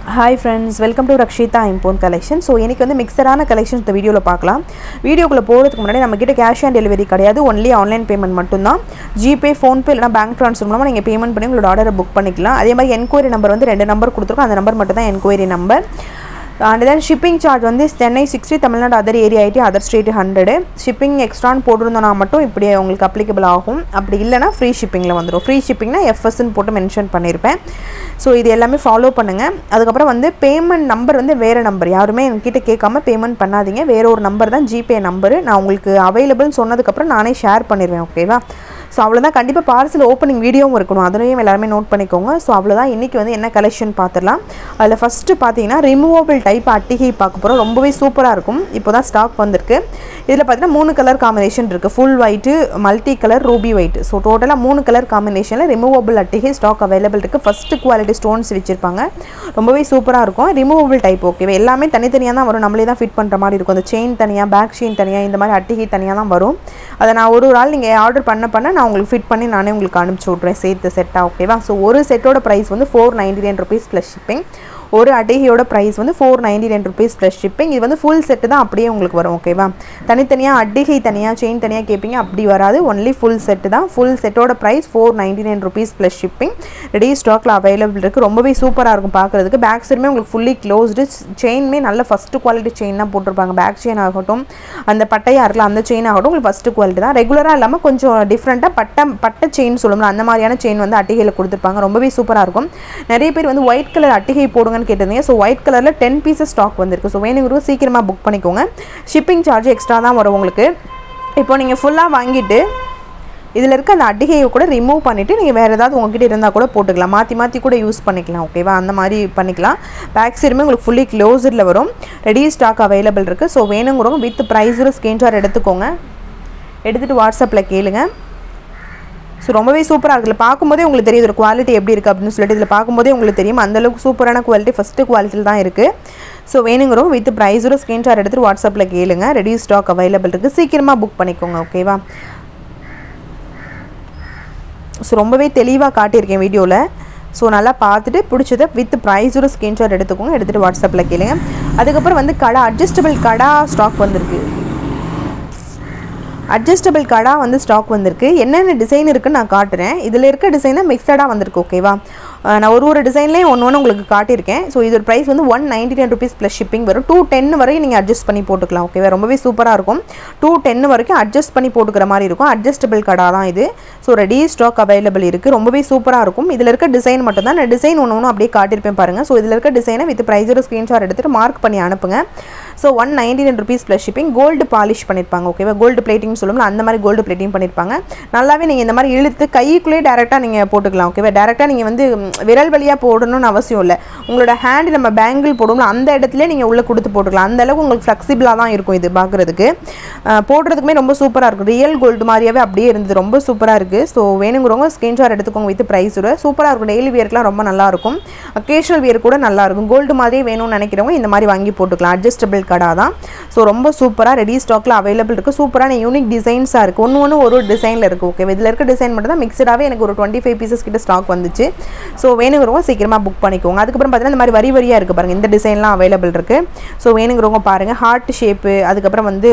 Hi friends, welcome to Rakshita Import Collection. So இன்னைக்கு வந்து மிக்ஸடான collections இந்த வீடியோல பார்க்கலாம். வீடியோக்குள்ள போறதுக்கு முன்னாடி நம்ம கிட்ட கேஷ் ஆன் டெலிவரி கிடையாது, only ஆன்லைன் பேமெண்ட் மட்டும் தான். ஜிபே, ஃபோன்பே இல்லனா பேங்க் ட்ரான்ஸ்ஃபர் மூலமா நீங்க பேமெண்ட் பண்ணி உங்களோட ஆர்டரை புக் பண்ணிக்கலாம். அதே மாதிரி என்கொயரி நம்பர் வந்து ரெண்டு நம்பர் கொடுத்திருக்கோம், அந்த நம்பர் மட்டும் தான் enquiry number. And then shipping charge வந்து Chennai 60, Tamil Nadu other area 80, other state 100. Shipping எக்ஸ்ட்ரான்னு போட்டிருந்தோம்னா மட்டும் இப்படி உங்களுக்கு அப்ளிகபிள் ஆகும். அப்படி இல்லைனா ஃப்ரீ ஷிப்பிங்கில் வந்துடும். ஃப்ரீ ஷிப்பிங்னா எஃப்எஸ்ன்னு போட்டு மென்ஷன் பண்ணியிருப்பேன். ஸோ இது எல்லாமே ஃபாலோ பண்ணுங்கள். அதுக்கப்புறம் வந்து பேமெண்ட் நம்பர் வந்து வேறு நம்பர், யாருமே என்கிட்ட கேட்காம பேமெண்ட் பண்ணாதீங்க. வேறு ஒரு நம்பர் தான் ஜிபே நம்பரு. நான் உங்களுக்கு அவைலபிள்னு சொன்னதுக்கப்புறம் நானே ஷேர் பண்ணிடுவேன். ஓகேவா? ஸோ அவ்வளோதான். கண்டிப்பாக பார்சல் ஓப்பனிங் வீடியோவும் இருக்கணும், அதையும் எல்லாருமே நோட் பண்ணிக்கோங்க. ஸோ அவ்வளோதான். இன்றைக்கி வந்து என்ன கலெக்ஷன் பார்த்துடலாம். அதில் ஃபஸ்ட்டு பார்த்தீங்கன்னா ரிமூவபிள் டைப் அட்டிகை பார்க்க போகிறோம். ரொம்பவே சூப்பராக இருக்கும். இப்போ தான் ஸ்டாக் வந்திருக்கு. இதில் பார்த்தீங்கன்னா 3 கலர் காம்பினேஷன் இருக்குது, full white, multi colour, ruby white. So டோட்டலாக 3 கலர் காம்பினேஷனில் ரிமூவபிள் அட்டிகை ஸ்டாக் அவைலபிள் இருக்குது. ஃபஸ்ட்டு குவாலிட்டி ஸ்டோன்ஸ் வச்சுருப்பாங்க, ரொம்பவே சூப்பராக இருக்கும். Removable type. ஓகேவா? எல்லாமே தனித்தனியாக தான் வரும், நம்மளே தான் ஃபிட் பண்ணுற மாதிரி இருக்கும். அந்த செயின் தனியாக, பேக் செயின் தனியாக, இந்த மாதிரி அட்டிகை தனியாக தான் வரும். அதை நான் ஒரு ஆள் நீங்கள் ஆர்டர் பண்ண நான் உங்களுக்கு ஃபிட் பண்ணி நானே உங்களுக்கு அனுப்பிச்சி விட்ருவேன் சேர்த்து செட்டாக. ஓகேவா? ஸோ ஒரு செட்டோட ப்ரைஸ் வந்து 499 rupees ப்ளஸ் ஷிப்பிங். ஒரு அட்டிகையோட ப்ரைஸ் வந்து 499 rupees ப்ளஸ் ஷிப்பிங். இது வந்து ஃபுல் செட்டு தான் அப்படியே உங்களுக்கு வரும். ஓகேவா? தனித்தனியாக அட்டிகை தனியாக, செயின் தனியாக கேட்பீங்க, அப்படி வராது. ஒன்லி ஃபுல் செட்டு தான். ஃபுல் செட்டோட price 499 rupees plus shipping. Ready ஸ்டாக்கில் அவைலபிள் இருக்குது. ரொம்பவே சூப்பராக இருக்கும் பார்க்குறதுக்கு. பேக் சைடுமே உங்களுக்கு ஃபுல்லி க்ளோஸ்டு. செயின்மே நல்ல ஃபஸ்ட்டு குவாலிட்டி செயின் தான் போட்டிருப்பாங்க. பேக் செயின் ஆகட்டும், அந்த பட்டையாக இருக்கலாம், அந்த செயின் ஆகட்டும் உங்களுக்கு ஃபஸ்ட்டு குவாலிட்டி தான். ரெகுலராக இல்லாமல் கொஞ்சம் டிஃப்ரெண்ட்டாக பட்டை செயின் சொல்லுவோம்ல, அந்த மாதிரியான செயின் வந்து அட்டிகையில் கொடுத்துருப்பாங்க. ரொம்பவே சூப்பராக இருக்கும். நிறைய பேர் வந்து ஒயிட் கலர் அட்டிகை போடுங்கன்னு கேட்டிருந்தீங்க. ஸோ ஒயிட் கலரில் 10 pieces ஸ்டாக் வந்திருக்கு. ஸோ வேணுங்கிறது சீக்கிரமாக புக் பண்ணிக்கோங்க. ஷிப்பிங் சார்ஜ் எக்ஸ்ட்ரா தான் வரும் உங்களுக்கு. இப்போ நீங்கள் ஃபுல்லாக வாங்கிட்டு இதில் இருக்க அந்த அட்டிகையை கூட ரிமூவ் பண்ணிவிட்டு நீங்கள் வேறு ஏதாவது உங்ககிட்ட இருந்தால் கூட போட்டுக்கலாம், மாற்றி கூட யூஸ் பண்ணிக்கலாம். ஓகேவா? அந்த மாதிரி பண்ணிக்கலாம். பேக் சைடுமே உங்களுக்கு ஃபுல்லி க்ளோஸ்டில் வரும். ரெடி ஸ்டாக் அவைலபிள் இருக்குது. ஸோ வேணுங்கிறவங்க வித் ப்ரைஸோட ஸ்க்ரீன்ஷாட் எடுத்துக்கோங்க, எடுத்துகிட்டு வாட்ஸ்அப்பில் கேளுங்க. ஸோ ரொம்பவே சூப்பராக இருக்குல்ல, பார்க்கும்போதே உங்களுக்கு தெரியும் ஒரு குவாலிட்டி எப்படி இருக்குது அப்படின்னு சொல்லிட்டு. இதில் பார்க்கும்போதே உங்களுக்கு தெரியும் அந்தளவுக்கு சூப்பரான குவாலிட்டி ஃபஸ்ட்டு குவாலிட்டியில் தான் இருக்குது. ஸோ வேணுங்கிறவங்க வித் ப்ரைஸோட ஸ்க்ரீன்ஷாட் எடுத்துகிட்டு வாட்ஸ்அப்பில் கேளுங்க. ரெடி ஸ்டாக் அவைலபிள் இருக்குது, சீக்கிரமாக புக் பண்ணிக்கோங்க. ஓகேவா? ஸோ ரொம்பவே தெளிவாக காட்டியிருக்கேன் வீடியோவில். ஸோ நல்லா பார்த்துட்டு பிடிச்சதை வித் ப்ரைஸோட ஸ்க்ரீன்ஷாட் எடுத்துக்கோங்க, எடுத்துகிட்டு வாட்ஸ்அப்பில் கேளுங்க. அதுக்கப்புறம் வந்து கடா, அட்ஜஸ்டபிள் கடா ஸ்டாக் வந்திருக்கு. அட்ஜஸ்டபிள் கடா வந்து ஸ்டாக் வந்திருக்கு. என்னென்ன டிசைன் இருக்குன்னு நான் காட்டுறேன். இதில் இருக்க டிசைனாக மிக்சடாக வந்திருக்கு. ஓகேவா? நான் ஒரு டிசைன்லேயும் ஒன்று உங்களுக்கு காட்டியிருக்கேன். ஸோ இதோட ப்ரைஸ் வந்து 199 rupees ப்ளஸ் ஷிப்பிங் வரும். 210 வரைக்கும் நீங்கள் அட்ஜஸ்ட் பண்ணி போட்டுக்கலாம். ஓகேவா? ரொம்பவே சூப்பராக இருக்கும். 210 வரைக்கும் அட்ஜஸ்ட் பண்ணி போட்டுக்கிற மாதிரி இருக்கும். அட்ஜஸ்டபிள் கடா தான் இது. ஸோ ரெடி ஸ்டாக் அவைலபிள் இருக்குது. ரொம்பவே சூப்பராக இருக்கும். இதில் இருக்க டிசைன் மட்டும் தான், நான் டிசைன் ஒன்று அப்படியே காட்டியிருப்பேன் பாருங்கள். ஸோ இதில் இருக்க டிசைனை வித் ப்ரைஸோட ஸ்க்ரீன்ஷாட் எடுத்துகிட்டு மார்க் பண்ணி அனுப்புங்க. So 199 rupees plus shipping. Gold polish பண்ணியிருப்பாங்க. ஓகேவா? கோல்டு பிளேட்டிங் சொல்லுவோம்ல, அந்த மாதிரி கோல்டு பிளேட்டிங் பண்ணியிருப்பாங்க. நல்லாவே நீங்கள் இந்த மாதிரி இழுத்து கைக்குள்ளேயே டேரெக்டாக நீங்கள் போட்டுக்கலாம். ஓகேவா? டேரெக்டாக நீங்கள் வந்து விரல் வழியாக போடணும்னு அவசியம் இல்லை. உங்களோட ஹேண்ட் நம்ம பேங்கிள் போடுவோம்ல, அந்த இடத்துல நீங்கள் உள்ளே கொடுத்து போட்டுக்கலாம். அந்த அளவுக்கு உங்களுக்கு ஃப்ளெக்சிபிளாக தான் இருக்கும் இது பார்க்குறதுக்கு. போடுறதுக்குமே ரொம்ப சூப்பராக இருக்கும். ரியல் கோல்டு மாதிரியாவே அப்படியே இருந்தது. ரொம்ப சூப்பராக இருக்குது. ஸோ வேணுங்கிறவங்க ஸ்க்ரீன்ஷாட் எடுத்துக்கோங்க வித் ப்ரைஸோட. சூப்பராக இருக்கும். டெய்லி வியர்க்கெலாம் ரொம்ப நல்லாயிருக்கும். அக்கேஷனல் வியர் கூட நல்லாயிருக்கும். கோல்டு மாதிரியே வேணும்னு நினைக்கிறவங்க இந்த மாதிரி வாங்கி போட்டுக்கலாம். அட்ஜஸ்டபிள் கடா தான். ஸோ ரொம்ப சூப்பராக ரெடி ஸ்டாக்கில் அவைலபிள் இருக்குது. சூப்பரான யூனிக் டிசைன்ஸாக இருக்குது. ஒன்று ஒரு டிசைனில் இருக்குது. ஓகே, இதில் இருக்க டிசைன் மட்டும் தான் மிக்சடாகவே எனக்கு ஒரு 25 pieces கிட்ட ஸ்டாக் வந்துச்சு. ஸோ வேணுங்கிறவங்க சீக்கிரமாக புக் பண்ணிக்கோங்க. அதுக்கப்புறம் பார்த்தீங்கன்னா இந்த மாதிரி வரியாக இருக்குது பாருங்கள். இந்த டிசைன்லாம் அவைலபிள் இருக்குது. ஸோ வேணுங்கிறவங்க பாருங்கள். ஹார்ட் ஷேப்பு, அதுக்கப்புறம் வந்து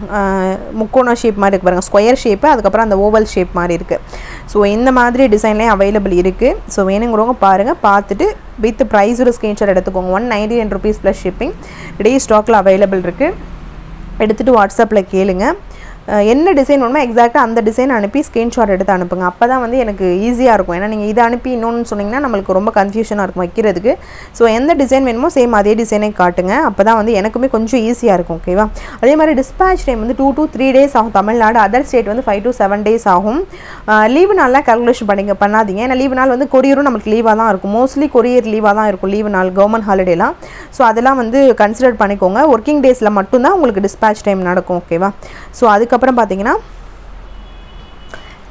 முக்கோண ஷேப் மாதிரி இருக்குது பாருங்கள், ஸ்கொயர் ஷேப்பு, அதுக்கப்புறம் அந்த ஓவல் ஷேப் மாதிரி இருக்குது. ஸோ இந்த மாதிரி டிசைன்லேயும் அவைலபிள் இருக்குது. ஸோ வேணுங்கிறவங்க பாருங்கள், பார்த்துட்டு வித் ப்ரைஸோட ஸ்க்ரீன்ஷாட் எடுத்துக்கோங்க. 199 rupees ப்ளஸ் ஷிப்பிங். ரெடி ஸ்டாக்கில் அவைலபிள் இருக்குது. எடுத்துகிட்டு வாட்ஸ்அப்பில் கேளுங்க. என்ன டிசைன் வேணுமோ எக்ஸாக்டாக அந்த டிசைன் அனுப்பி ஸ்க்ரீன்ஷாட் எடுத்து அனுப்புங்க. அப்போ தான் வந்து எனக்கு ஈஸியாக இருக்கும். ஏன்னா நீங்கள் இதை அனுப்பி இன்னொன்று சொன்னிங்கன்னா நம்மளுக்கு ரொம்ப கன்ஃபியூஷனாக இருக்கும் வைக்கிறதுக்கு. ஸோ எந்த டிசைன் வேணுமோ சேம் அதே டிசைனே காட்டுங்க. அப்போ தான் வந்து எனக்குமே கொஞ்சம் ஈஸியாக இருக்கும். ஓகேவா? அதே மாதிரி டிஸ்பேச் டைம் வந்து 2 to 3 days ஆகும். தமிழ்நாடு, அதர் ஸ்டேட் வந்து 5 to 7 days ஆகும். லீவு நாள்லாம் கால்குலேஷன் பண்ணாதீங்க. ஏன்னா லீவு நாள் வந்து கொரியரும் நம்மளுக்கு லீவாக தான் இருக்கும். மோஸ்ட்லி கொரியர் லீவாக தான் இருக்கும் லீவு நாள், கவர்மெண்ட் ஹாலிடேலாம். ஸோ அதெல்லாம் வந்து கன்சிடர் பண்ணிக்கோங்க. ஒர்க்கிங் டேஸில் மட்டும்தான் உங்களுக்கு டிஸ்பேச் டைம் நடக்கும். ஓகேவா? ஸோ அதுக்கப்புறம் பார்த்தீங்கன்னா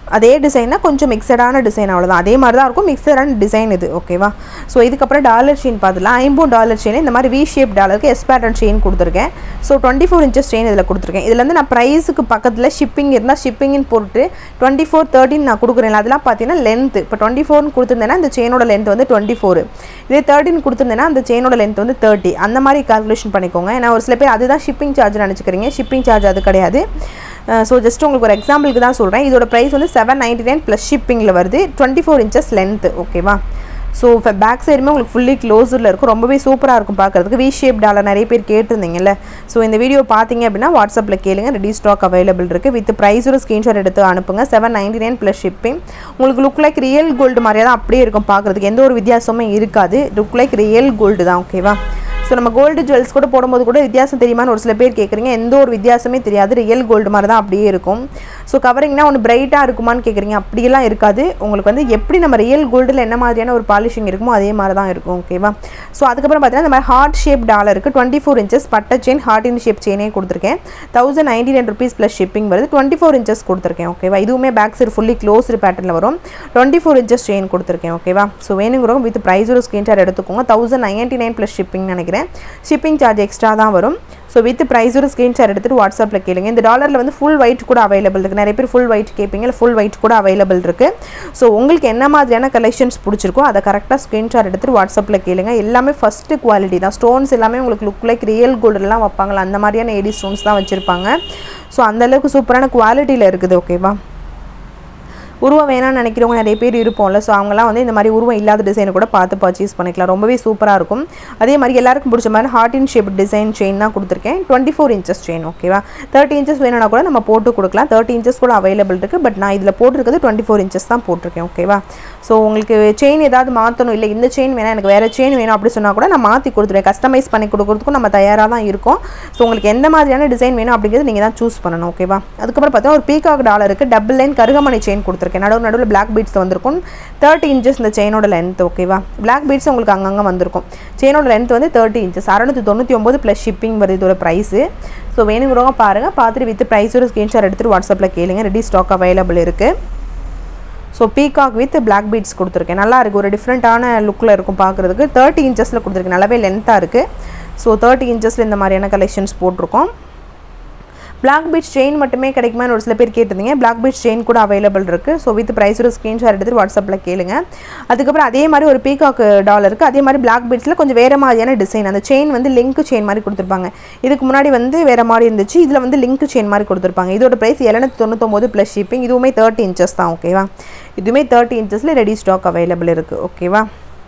அதே டிசைன்னா கொஞ்சம் மிக்சடான டிசைன் அவ்வளோதான். அதே மாதிரி தான் இருக்கும், மிக்சடான டிசைன் இது. ஓகேவா? ஸோ இதுக்கப்புறம் டாலர் செயின் பார்த்துலாம். ஐம்பூன் டாலர் செயின் இந்த மாதிரி வி ஷேப் டாலருக்கு எஸ் பேட்டர்ன் செயின் கொடுத்துருக்கேன். ஸோ 24 இன்ச்சஸ் செயின் இதில் கொடுத்துருக்கேன். இதில் வந்து நான் ப்ரைஸுக்கு பக்கத்தில் ஷிப்பிங் இருந்தால் ஷிப்பிங்னு போட்டு 24, 13 நான் கொடுக்குறேன். அதெல்லாம் பார்த்தீங்கன்னா லென்த்து. இப்போ 24 கொடுத்துருந்தேன்னா இந்த செயினோட லென்த் வந்து 24, இதே 13 கொடுத்துருந்தேன்னா அந்த செயினோட லென்த் வந்து 30. அந்த மாதிரி கால்குலேஷன் பண்ணிக்கோங்க. ஏன்னா ஒரு சில பேர் அதுதான் ஷிப்பிங் சார்ஜ் நினச்சிக்கிறீங்க. ஷிப்பிங் சார்ஜ் அது கிடையாது. ஸோ ஜஸ்ட் உங்களுக்கு ஒரு எக்ஸாம்பிளுக்கு தான் சொல்கிறேன். இதோட ப்ரைஸ் வந்து 799 ப்ளஸ் ஷிப்பிங்கில் வருது. 24 இன்ச்சஸ் லென்த்து. ஓகேவா? ஸோ பேக் சைடுமே உங்களுக்கு ஃபுல்லி க்ளோஸில் இருக்கும். ரொம்பவே சூப்பராக இருக்கும் பார்க்குறதுக்கு. வி ஷேப் டாலர் நிறைய பேர் கேட்டிருந்தீங்கல்ல. ஸோ இந்த வீடியோ பார்த்தீங்க அப்படின்னா வாட்ஸ்அப்பில் கேளுங்க. ரெடி ஸ்டாக் அவைலபிள் இருக்குது. வித் ப்ரைஸோட ஸ்க்ரீன்ஷாட் எடுத்து அனுப்புங்க. 799 ப்ளஸ் ஷிப்பிங். உங்களுக்கு லுக் லைக் ரியல் கோல்டு மாதிரியே தான் அப்படியே இருக்கும் பார்க்குறதுக்கு. எந்த ஒரு வித்தியாசமும் இருக்காது. லுக் லைக் ரியல் கோல்டு தான். ஓகேவா? ஸோ நம்ம கோல்டு ஜுவல்ஸ் கூட போடும்போது கூட வித்தியாசம் தெரியுமான்னு ஒரு சில பேர் கேட்குறீங்க. எந்த ஒரு வித்தியாசமே தெரியாது. ரியல் கோல்டு மாதிரி தான் அப்படியே இருக்கும். ஸோ கவரிங்னா ஒன்று பிரைட்டாக இருக்குமான்னு கேட்குறீங்க. அப்படியெல்லாம் இருக்காது. உங்களுக்கு வந்து எப்படி நம்ம ரியல் கோல்டில் என்ன மாதிரியான ஒரு பாலிஷிங் இருக்குமோ அதே மாதிரி தான் இருக்கும். ஓகேவா? ஸோ அதுக்கப்புறம் பார்த்தீங்கன்னா இந்த மாதிரி ஹார்ட் ஷேப் டாலருக்கு 24 இன்ச்சஸ் பட்டை செயின் ஹார்ட் இன் ஷேப் செயினே கொடுத்துருக்கேன். 1099 ருபீஸ் ப்ளஸ் ஷிப்பிங் வருது. 24 இன்ச்சஸ் கொடுத்துருக்கேன். ஓகேவா? இதுவுமே பேக் சைடு ஃபுல்லி க்ளோஸ்டு பேட்டர்னில் வரும். 24 இன்ச்சஸ் செயின் கொடுத்துருக்கேன். ஓகேவா? ஸோ வேணுங்கிறவங்க வித் ப்ரைஸோட ஸ்க்ரீன்ஷாட் எடுத்துக்கோங்க. 1099 ப்ளஸ் ஷிப்பிங் நினைக்கிறேன். ஷிப்பிங் சார்ஜ் எக்ஸ்ட்ரா தான் வரும். ஸோ வித் ப்ரைஸோட ஸ்க்ரீன்ஷாட் எடுத்துகிட்டு வாட்ஸ்அப்பில் கேளுங்க. இந்த டாலரில் வந்து ஃபுல் ஒயிட் கூட அவைலபிள் இருக்குது. நிறைய பேர் ஃபுல் ஒயிட் கேட்பீங்க. இல்லை ஃபுல் ஒயிட் கூட அவைலபிள் இருக்குது. ஸோ உங்களுக்கு என்ன மாதிரியான கலெக்ஷன்ஸ் பிடிச்சிருக்கோ அதை கரெக்டாக ஸ்க்ரீன்ஷாட் எடுத்துகிட்டு வாட்ஸ்அப்பில் கேளுங்க. எல்லாமே ஃபஸ்ட்டு குவாலிட்டி தான். ஸ்டோன்ஸ் எல்லாமே உங்களுக்கு லுக் லைக் ரியல் கோல்டுலாம் வைப்பாங்களா அந்த மாதிரியான ஏடி ஸ்டோன்ஸ் தான் வச்சுருப்பாங்க. ஸோ அந்தளவுக்கு சூப்பரான குவாலிட்டியில் இருக்குது. ஓகேவா? உருவம் வேணாம்னு நினைக்கிறவங்க நிறைய பேர் இருப்போம்ல. ஸோ அவங்களாம் வந்து இந்த மாதிரி உருவம் இல்லாத டிசைனை கூட பார்த்து பர்ச்சேஸ் பண்ணிக்கலாம். ரொம்பவே சூப்பராக இருக்கும். அதே மாதிரி எல்லாருக்கும் பிடிச்ச மாதிரி heart in shape design chain தான் கொடுத்துருக்கேன். 24 இன்ச்சஸ் செயின். ஓகேவா? 30 இன்ச்சஸ் வேணும்னா கூட நம்ம போட்டு கொடுக்கலாம். 30 இன்ச்சஸ் கூட அவைலபிள் இருக்குது. பட் நான் இதில் போட்டிருக்கிறது 24 இன்ச்சஸ் தான் போட்டிருக்கேன். ஓகேவா? ஸோ உங்களுக்கு செயின் ஏதாவது மாற்றணும், இல்லை இந்த செயின் வேணாம் எனக்கு வேறு செயின் வேணும் அப்படி சொன்னால் கூட நான் மாற்றி கொடுத்துருவேன். கஸ்டமைஸ் பண்ணி கொடுக்குறதுக்கும் நம்ம தயாராக தான் இருக்கோம். ஸோ உங்களுக்கு எந்த மாதிரியான டிசைன் வேணும் அப்படிங்கிறது நீங்கள் தான் சூஸ் பண்ணணும். ஓகேவா? அதுக்கப்புறம் பார்த்தா ஒரு பீகாக் டாலருக்கு டபுள் லைன் கருகமணி செயின் கொடுத்துருக்கேன். நடுவில் பிளாக் பீட்ஸ் வந்திருக்கும். 30 இன்ச்சஸ் இந்த செயினோட லென்த். ஓகேவா? பிளாக் பீட்ஸ் உங்களுக்கு அங்கங்கே வந்திருக்கும். செயினோட லென்த் வந்து 30 இன்ச்சஸ். 699 ப்ளஸ் ஷிப்பிங் வருது இதோட ப்ரைஸு. ஸோ வேணுங்கிறவங்க பாருங்கள். பார்த்துட்டு வித் ப்ரைஸோட ஸ்க்ரீன்ஷாட் எடுத்துகிட்டு வாட்ஸ்அப்பில் கேளுங்க. ரெடி ஸ்டாக் அவைலபிள் இருக்குது. So peacock with black beads கொடுத்துருக்கேன். நல்லா இருக்குது. ஒரு டிஃப்ரெண்ட்டான லுக்கில் இருக்கும் பார்க்குறதுக்கு. 30 இன்ச்சஸில் கொடுத்துருக்கேன். நல்லாவே லென்த்தாக இருக்குது. ஸோ 30 இன்ச்சஸில் இந்த மாதிரியான கலெக்ஷன்ஸ் போட்டிருக்கோம். பிளாக் பீட்ஸ் செயின் மட்டுமே கிடைக்குமான்னு ஒரு சில பேர் கேட்டிருந்தீங்க. பிளாக் பீட்ஸ் செயின் கூட அவைலபிள் இருக்குது. ஸோ வித் ப்ரைஸோட ஸ்க்ரீன்ஷாட் எடுத்துகிட்டு வாட்ஸ்அப்பில் கேளுங்க. அதுக்கப்புறம் அதே மாதிரி ஒரு பீகாக் டாலருக்கு அதே மாதிரி பிளாக் பீட்ஸில் கொஞ்சம் வேறு மாதிரியான டிசைன். அந்த செயின் வந்து லிங்க் செயின் மாதிரி கொடுத்துருப்பாங்க. இதுக்கு முன்னாடி வந்து வேறு மாதிரி இருந்துச்சு. இதில் வந்து லிங்க் செயின் மாதிரி கொடுத்துருப்பாங்க. இதோட ப்ரைஸ் 799 ப்ளஸ் ஷிப்பிங். இதுவுமே 30 இன்ச்சஸ் தான். ஓகேவா? இதுவுமே 30 இன்ச்சஸில் ரெடி ஸ்டாக் அவைலபிள் இருக்குது. ஓகேவா?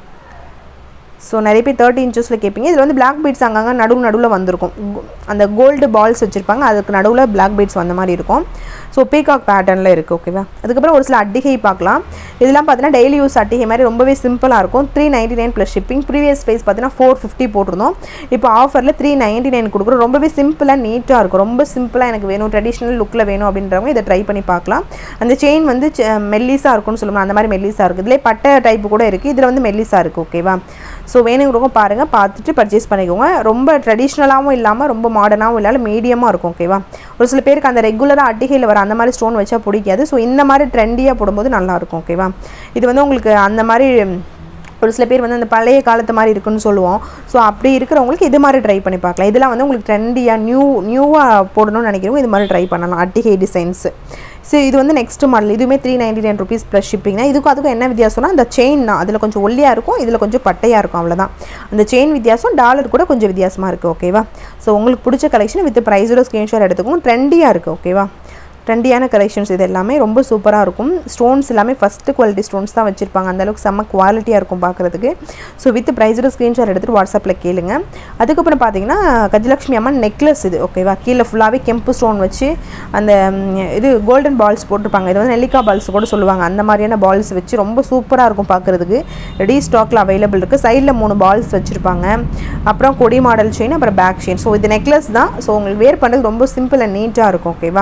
ஸோ நிறைய பேர் 30 இன்ச்சஸில் கேட்பீங்க. இதில் வந்து பிளாக் பீட்ஸ் அங்கங்கே நடுவில் வந்திருக்கும். அந்த கோல்டு பால்ஸ் வச்சுருப்பாங்க. அதுக்கு நடுவில் பிளாக் பீட்ஸ் வந்த மாதிரி இருக்கும். ஸோ பீகாக் பேட்டர்னில் இருக்குது. ஓகேவா? அதுக்கப்புறம் ஒரு சில அட்டிகை பார்க்கலாம். இதெல்லாம் பார்த்தீங்கன்னா டெய்லி யூஸ் அட்டிகை மாதிரி ரொம்பவே சிம்பிளாக இருக்கும். 399 ப்ளஸ் ஷிப்பிங். ப்ரீவியஸ் ப்ரைஸ் பார்த்தீங்கன்னா 450 போட்டிருந்தோம். இப்போ ஆஃபரில் 399 கொடுக்குறோம். ரொம்பவே சிம்பிளாக நீட்டாக இருக்கும். ரொம்ப சிம்பிளாக எனக்கு வேணும், ட்ரெடிஷ்னல் லுக்கில் வேணும் அப்படின்றவங்க இதை ட்ரை பண்ணி பார்க்கலாம். அந்த செயின் வந்து மெல்லிஸாக இருக்கும்னு சொல்லுவோம். அந்த மாதிரி மெல்லிஸாக இருக்குது. இதில் பட்டை டைப்பு கூட இருக்குது. இதில் வந்து மெல்லிஸாக இருக்குது. ஓகேவா? ஸோ வேணுங்கிறவங்க பாருங்கள். பார்த்துட்டு பர்ச்சேஸ் பண்ணிக்கோங்க. ரொம்ப ட்ரெடிஷ்னலாகவும் இல்லாமல் ரொம்ப மாடர்னாகவும் இல்லாமல் மீடியமாக இருக்கும். ஓகேவா? ஒரு சில பேருக்கு அந்த ரெகுலராக அட்டிகையில் வர அந்த மாதிரி ஸ்டோன் வச்சா பிடிக்காது. ஸோ இந்த மாதிரி ட்ரெண்டியாக போடும்போது நல்லாயிருக்கும். ஓகேவா? இது வந்து உங்களுக்கு அந்த மாதிரி ஒரு சில பேர் வந்து அந்த பழைய காலத்து மாதிரி இருக்குன்னு சொல்லுவோம். ஸோ அப்படி இருக்கிறவங்களுக்கு இது மாதிரி ட்ரை பண்ணி பார்க்கலாம். இதெல்லாம் வந்து உங்களுக்கு ட்ரெண்டியாக நியூவாக போடணும்னு நினைக்கிறவங்க இது மாதிரி ட்ரை பண்ணலாம். அட்டிகை டிசைன்ஸு. ஸோ இது வந்து நெக்ஸ்ட் மாடல். இதுவுமே 399 ருபீஸ் ப்ளஸ் ஷிப்பிங்னா. இதுக்கும் அதுக்கும் என்ன வித்தியாசம்னா அந்த செயின் தான். அதில் கொஞ்சம் ஒல்லியாக இருக்கும், இதில் கொஞ்சம் பட்டையாக இருக்கும். அவ்வளோதான் அந்த செயின் வித்தியாசம். டாலர் கூட கொஞ்சம் வித்தியாசமாக இருக்குது. ஓகேவா? ஸோ உங்களுக்கு பிடிச்ச கலெக்ஷன் வித் ப்ரைஸோட ஸ்க்ரீன்ஷாட் எடுத்துக்கோங்க. ட்ரெண்டியாக இருக்குது. ஓகேவா? ட்ரெண்டியான கலெக்ஷன்ஸ் இது எல்லாமே ரொம்ப சூப்பராக இருக்கும். ஸ்டோன்ஸ் எல்லாமே ஃபஸ்ட்டு குவாலிட்டி ஸ்டோன்ஸ் தான் வச்சுருப்பாங்க. அந்தளவுக்கு செம்ம குவாலிட்டியாக இருக்கும் பார்க்குறதுக்கு. ஸோ வித் ப்ரைஸோட ஸ்க்ரீன்ஷாட் எடுத்துகிட்டு வாட்ஸ்அப்பில் கேளுங்க. அதுக்கப்புறம் பார்த்தீங்கன்னா கஜலட்சுமி அம்மன் நெக்லஸ் இது. ஓகேவா? கீழே ஃபுல்லாகவே கெம்பு ஸ்டோன் வச்சு அந்த இது கோல்டன் பால்ஸ் போட்டிருப்பாங்க. இது வந்து நெல்லிக்காய் பால்ஸ் கூட சொல்லுவாங்க. அந்த மாதிரியான பால்ஸ் வச்சு ரொம்ப சூப்பராக இருக்கும் பார்க்குறதுக்கு. ரெடி ஸ்டாக்கில் அவைலபிள் இருக்குது. சைடில் 3 பால்ஸ் வச்சுருப்பாங்க. அப்புறம் கொடி மாடல் செயின், அப்புறம் பேக் செயின். ஸோ இது நெக்லஸ் தான். ஸோ உங்களுக்கு வேர் பண்ணுறது ரொம்ப சிம்பிள் அண்ட் நீட்டாக இருக்கும். ஓகேவா?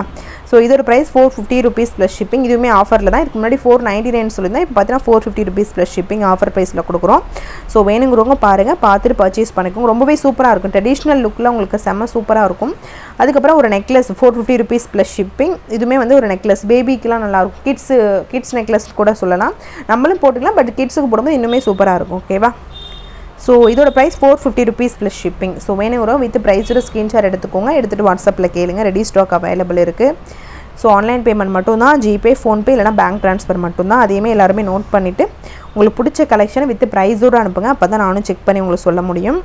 ஸோ இதோட ப்ரைஸ் 450 rupees ப்ளஸ் ஷிப்பிங். இதுவுமே ஆஃபரில் தான். இதுக்கு முன்னாடி 499 சொல்லியிருந்தேன். இப்போ பார்த்தீங்கன்னா 450 rupees ப்ளஸ் ஷிப்பிங் ஆஃபர் ப்ரைஸில் கொடுக்குறோம். ஸோ வேணுங்கிறவங்க பாருங்கள், பார்த்துட்டு பர்ச்சேஸ் பண்ணிக்கோங்க. ரொம்பவே சூப்பராக இருக்கும். ட்ரெடிஷ்னல் லுக்கில் உங்களுக்கு செம்ம சூப்பராக இருக்கும். அதுக்கப்புறம் ஒரு நெக்லஸ் 450 rupees ப்ளஸ் ஷிப்பிங். இதுவுமே வந்து ஒரு நெக்லஸ் பேபிக்கெலாம் நல்லாயிருக்கும். கிட்ஸ் நெக்லஸ் கூட சொல்லலாம். நம்மளும் போட்டுக்கலாம், பட் கிட்ஸுக்கு போடும்போது இன்னுமே சூப்பராக இருக்கும். ஓகேவா? ஸோ இதோட price 450 rupees plus shipping. So வேணுங்கிறோம் வித் ப்ரைஸோட ஸ்க்ரீன்ஷாட் எடுத்துக்கோங்க. எடுத்துகிட்டு வாட்ஸ்அப்பில் கேளுங்க. ரெடி ஸ்டாக் அவைலபிள் இருக்குது. ஸோ ஆன்லைன் பேமெண்ட் மட்டும்தான், ஜிபே, ஃபோன்பே இல்லைனா பேங்க் ட்ரான்ஸ்ஃபர் மட்டும்தான். அதையுமே எல்லாருமே நோட் பண்ணிவிட்டு உங்களுக்கு பிடிச்ச கலெக்ஷனை வித் ப்ரைஸோடு அனுப்புங்க. அப்போ தான் நானும் செக் பண்ணி உங்களுக்கு சொல்ல முடியும்.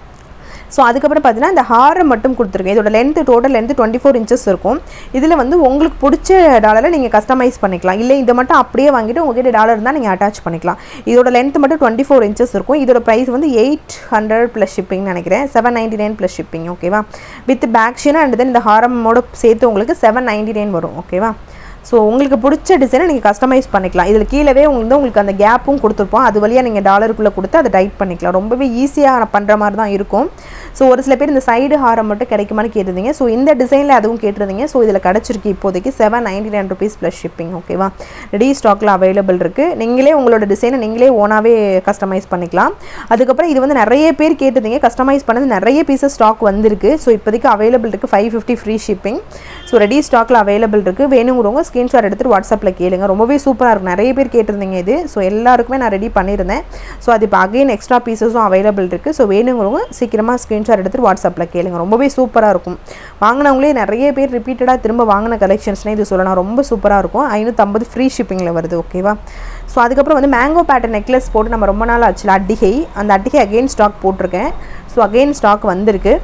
ஸோ அதுக்கப்புறம் பார்த்தீங்கன்னா இந்த ஹாரம் மட்டும் கொடுத்துருக்கேன். இதோட லென்த்து டோட்டல் லென்த்து 24 inches இருக்கும். இதில் வந்து உங்களுக்கு பிடிச்ச டாலரை நீங்கள் கஸ்டமைஸ் பண்ணிக்கலாம். இல்லை இதை மட்டும் அப்படியே வாங்கிட்டு உங்கள்கிட்ட டாலர் இருந்தால் நீங்கள் அட்டாச் பண்ணிக்கலாம். இதோட லென்த்து மட்டும் 24 inches இருக்கும். இதோட ப்ரைஸ் வந்து 800 ப்ளஸ் ஷிப்பிங் நினைக்கிறேன். 799 ப்ளஸ் ஷிப்பிங். ஓகேவா? With back chain and then இந்த ஹாரமோட சேர்த்து உங்களுக்கு 799 வரும். ஓகேவா? ஸோ உங்களுக்கு பிடிச்ச டிசைனை நீங்கள் கஸ்டமைஸ் பண்ணிக்கலாம். இதில் கீழவே உங்களுக்கு அந்த கேப்பும் கொடுத்துருப்போம். அது வழியாக நீங்கள் டாலருக்குள்ளே கொடுத்து அதை டைட் பண்ணிக்கலாம். ரொம்பவே ஈஸியாக பண்ணுற மாதிரி தான் இருக்கும். ஸோ ஒரு சில பேர் இந்த சைடு ஹாரம் மட்டும் கிடைக்குமான்னு கேட்டிருந்தீங்க. ஸோ இந்த டிசைனில் அதுவும் கேட்டிருந்தீங்க. ஸோ இதில் கிடச்சிருக்கு இப்போதைக்கு 799 rupees ப்ளஸ் ஷிப்பிங். ஓகேவா? ரெடி ஸ்டாக்கில் அவைலபிள் இருக்குது. நீங்களே உங்களோட டிசைனை நீங்களே ஓனாகவே கஸ்டமைஸ் பண்ணிக்கலாம். அதுக்கப்புறம் இது வந்து நிறைய பேர் கேட்டிருந்தீங்க. கஸ்டமைஸ் பண்ணது நிறைய பீசஸ் ஸ்டாக் வந்திருக்கு. ஸோ இப்போதைக்கு அவைலபிள் இருக்குது. 550 ஃப்ரீ ஷிப்பிங். ஸோ ரெடி ஸ்டாக்கில் அவைலபிள் இருக்குது. வேணுங்கிறவங்க ஸ்க்ரீன்ஷாட் எடுத்துகிட்டு வாட்ஸ்அப்பில் கேளுங்க. ரொம்பவே சூப்பராக இருக்கும். நிறைய பேர் கேட்டிருந்தீங்க இது. ஸோ எல்லாருக்குமே நான் ரெடி பண்ணியிருந்தேன். ஸோ அது இப்போ அகைன் எக்ஸ்ட்ரா பீசஸும் அவைலபிள் இருக்குது. ஸோ வேணுங்கிறவங்க சீக்கிரமாக ஸ்க்ரீன்ஷாட் எடுத்துகிட்டு வாட்ஸ்அப்பில் கேளுங்க. ரொம்பவே சூப்பராக இருக்கும். வாங்கினவங்களே நிறைய பேர் ரிப்பீட்டடாக திரும்ப வாங்கின கலெக்ஷன்ஸ்னே இது சொல்லலாம். ரொம்ப சூப்பராக இருக்கும். 550 ஃப்ரீ ஷிப்பிங்கில் வருது. ஓகேவா? ஸோ அதுக்கப்புறம் வந்து மேங்கோ பேட்டர்ன் நெக்லஸ் போட்டு நம்ம ரொம்ப நாள் ஆச்சுல அட்டிகை, அந்த அட்டிகை அகெயின் ஸ்டாக் போட்டிருக்கேன். ஸோ அகெயின் ஸ்டாக் வந்திருக்கு.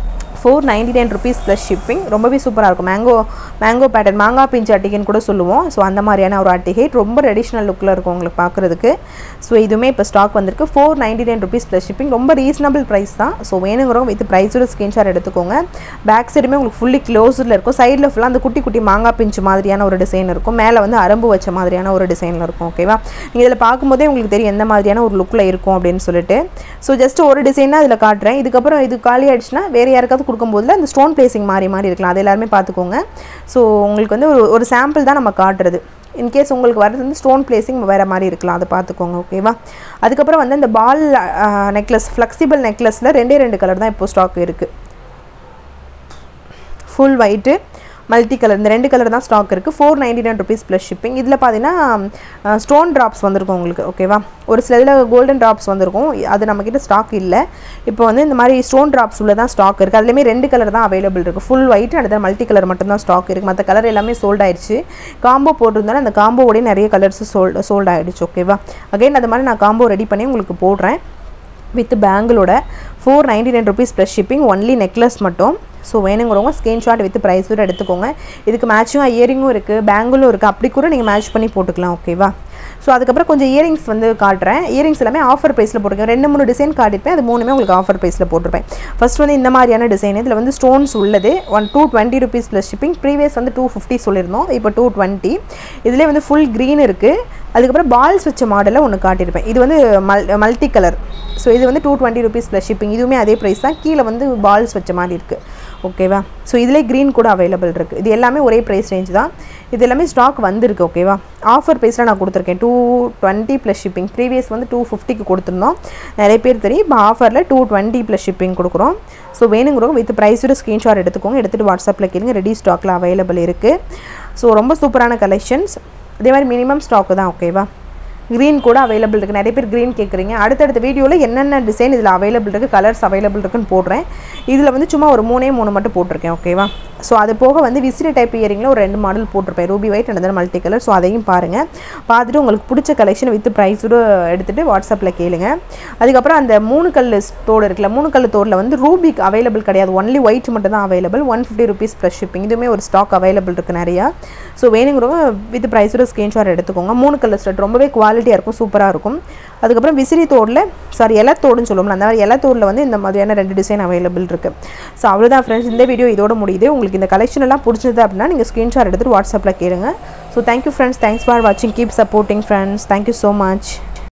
499 rupees ப்ளஸ் ஷிப்பிங். ரொம்பவே சூப்பராக இருக்கும். மேங்கோ பேட்டர்ன், மாங்காய் பிஞ்சு அட்டிகைன்னு கூட சொல்லுவோம். ஸோ அந்த மாதிரியான ஒரு அட்டிகை ரொம்ப ட்ரெடிஷ்னல் லுக்கில் இருக்கும் உங்களுக்கு பார்க்குறதுக்கு. ஸோ இதுவுமே இப்போ ஸ்டாக் வந்திருக்கு. 499 rupees ப்ளஸ் ஷிப்பிங். ரொம்ப ரீசனபிள் ப்ரைஸ் தான். ஸோ வேணுங்கிறவங்க வித் ப்ரைஸோட ஸ்க்ரீன்ஷாட் எடுத்துக்கோங்க. பேக் சைடுமே உங்களுக்கு ஃபுல்லி க்ளோஸில் இருக்கும். சைடில் ஃபுல்லாக அந்த குட்டி குட்டி மாங்காய் பிஞ்சு மாதிரியான ஒரு டிசைன் இருக்கும். மேலே வந்து அரம்பு வச்ச மாதிரியான ஒரு டிசைனில் இருக்கும். ஓகேவா? நீங்கள் இதில் பார்க்கும்போதே உங்களுக்கு தெரியும் எந்த மாதிரியான ஒரு லுக்கில் இருக்கும் அப்படின்னு சொல்லிட்டு. ஸோ ஜஸ்ட் ஒரு டிசைனாக அதில் காட்டுறேன். இதுக்கப்புறம் இது காலி ஆகிடுச்சுன்னா வேறு யாருக்காவது கொடுக்கும்போது அந்த ஸ்டோன் பிளேசிங் மாறி இருக்கலாம். அது எல்லாருமே பார்த்துக்கோங்க. ஸோ உங்களுக்கு வந்து ஒரு சாம்பிள் தான் நம்ம காட்டுறது. இன்கேஸ் உங்களுக்கு வரது வந்து ஸ்டோன் பிளேசிங் வேறு மாதிரி இருக்கலாம். அதை பார்த்துக்கோங்க. ஓகேவா? அதுக்கப்புறம் வந்து இந்த பால் நெக்லஸ், ஃப்ளெக்சிபிள் நெக்லஸில் 2 கலர் தான் இப்போ ஸ்டாக் இருக்குது. ஃபுல் ஒயிட்டு, மல்டி கலர், இந்த 2 கலர் தான் ஸ்டாக் இருக்குது. 499 rupees ப்ளஸ் ஷிப்பிங். இதில் பார்த்தீங்கன்னா ஸ்டோன் ட்ராப்ஸ் வந்திருக்கும் உங்களுக்கு. ஓகேவா? ஒரு சில இதில் கோல்டன் ட்ராப்ஸ் வந்திருக்கும். அது நம்மக்கிட்ட ஸ்டாக் இல்லை. இப்போ வந்து இந்த மாதிரி ஸ்டோன் ட்ராப்ஸ் உள்ள தான் ஸ்டாக் இருக்குது. அதுலேயுமே 2 கலர் தான் அவைலபிள் இருக்குது. ஃபுல் ஒயிட் அடுத்த மல்டி கலர் மட்டும்தான் ஸ்டாக் இருக்குது. மற்ற கலர் எல்லாமே சோல்ட் ஆயிடுச்சு. காம்போ போட்டிருந்தாலும் அந்த காம்போவோடய நிறைய கலர்ஸ் சோல்ட் ஆகிடுச்சு. ஓகேவா? அகைன் அது மாதிரி நான் காம்போ ரெடி பண்ணி உங்களுக்கு போடுறேன். வித் பேங்கிளோட 499 rupees plus shipping. Only necklace மட்டும். ஸோ வேணுங்கிறவங்க ஸ்க்ரீன்ஷாட் வித் ப்ரைஸோடு எடுத்துக்கோங்க. இதுக்கு மேட்சிங்காக இயரிங்கும் இருக்குது, பேங்கிளும் இருக்குது. அப்படி கூட நீங்கள் மேட்ச் பண்ணி போட்டுக்கலாம். ஓகேவா? ஸோ அதுக்கப்புறம் கொஞ்சம் இயரிங்ஸ் வந்து காட்டுறேன். இயரிங்ஸ் எல்லாமே ஆஃபர் ப்ரைஸில் போட்டிருக்கேன். 2-3 டிசைன் காட்டியிருப்பேன். அது 3மே உங்களுக்கு ஆஃபர் ப்ரைஸில் போட்டிருப்பேன். ஃபஸ்ட் வந்து இந்த மாதிரியான டிசைன். இதில் வந்து ஸ்டோன்ஸ் உள்ளது. 220 rupees ப்ளஸ் ஷிப்பிங். ப்ரீவியஸ் வந்து 250 சொல்லியிருந்தோம். இப்போ 220. இதிலே வந்து ஃபுல் க்ரீன் இருக்குது. அதுக்கப்புறம் பால்ஸ் வச்ச மாடலில் ஒன்று காட்டியிருப்பேன். இது வந்து மல்டி கலர். ஸோ இது வந்து 220 rupees ப்ளஸ் ஷிப்பிங். இதுவுமே அதே ப்ரைஸ் தான். கீழே வந்து பால்ஸ் வச்ச மாதிரி இருக்குது. ஓகேவா? ஸோ இதிலே க்ரீன் கூட அவைலபிள் இருக்குது. இது எல்லாமே ஒரே ப்ரைஸ் ரேஞ்ச் தான். இது எல்லாமே ஸ்டாக் வந்திருக்கு. ஓகேவா? ஆஃபர் ப்ரைஸில் நான் கொடுத்துருக்கேன். 220 ப்ளஸ் ஷிப்பிங். ப்ரீவியஸ் வந்து 250க்கு கொடுத்துருந்தோம். நிறைய பேர் தெரியும். இப்போ ஆஃபரில் 220 ப்ளஸ் ஷிப்பிங் கொடுக்குறோம். ஸோ வேணுங்கிறவங்க வித் ப்ரைஸோட ஸ்க்ரீன்ஷாட் எடுத்துக்கோங்க. எடுத்துகிட்டு வாட்ஸ்அப்பில் கேளுங்க. ரெடி ஸ்டாக்கில் அவைலபிள் இருக்குது. ஸோ ரொம்ப சூப்பரான கலெக்ஷன்ஸ். அதே மாதிரி மினிமம் ஸ்டாக்கு தான். ஓகேவா? க்ரீன் கூட அவைலபிள் இருக்குது. நிறைய பேர் க்ரீன் கேட்குறீங்க. அடுத்தடுத்த வீடியோவில் என்னென்ன டிசைன் இதில் அவைலபிள் இருக்குது, கலர்ஸ் அவைலபிள் இருக்குன்னு போடுறேன். இதில் வந்து சும்மா ஒரு 3 மட்டும் போட்டிருக்கேன். ஓகேவா? ஸோ அது போக வந்து விசிறி டைப் இயரிங்கில் ஒரு 2 மாடல் போட்டிருப்பேன். Ruby white and then multi colour. So அதையும் பாருங்கள். பார்த்துட்டு உங்களுக்கு பிடிச்ச கலெக்ஷன் வித் ப்ரைஸோடு எடுத்துகிட்டு வாட்ஸ்அப்பில் கேளுங்க. அதுக்கப்புறம் அந்த 3 கல் தோடு இருக்குல்ல, 3 கல் தோடில் வந்து ரூபிக் அவைலபிள் கிடையாது. ஒன்லி ஒயிட் மட்டும் தான் அவைலபிள். 150 rupees plus shipping. இதுவுமே ஒரு ஸ்டாக் அவைலபிள் இருக்குது நிறையா. ஸோ வேணுங்கிறவங்க வித் ப்ரைஸோட ஸ்க்ரீன்ஷாட் எடுத்துக்கோங்க. 3 கலர் ஸ்டட் ரொம்பவே குவாலிட்டியாக இருக்கும், சூப்பராக இருக்கும். அதுக்கப்புறம் விசிறி தோடில் இலத்தோடுன்னு சொல்லுவோம்ல, அந்த மாதிரி இலத்தோடில் வந்து இந்த மாதிரியான 2 டிசைன் அவைலபிள் இருக்குது. ஸோ அவ்வளோதான் ஃப்ரெண்ட்ஸ், இந்த வீடியோ இதோட முடியுது. உங்களுக்கு இந்த கலெக்ஷன் எல்லாம் பிடிச்சது அப்படின்னா நீங்கள் ஸ்க்ரீன்ஷாட் எடுத்துகிட்டு வாட்ஸ்அப்பில் கேளுங்க. So thank you friends, thanks for வாட்சிங், keep supporting friends, thank you so much.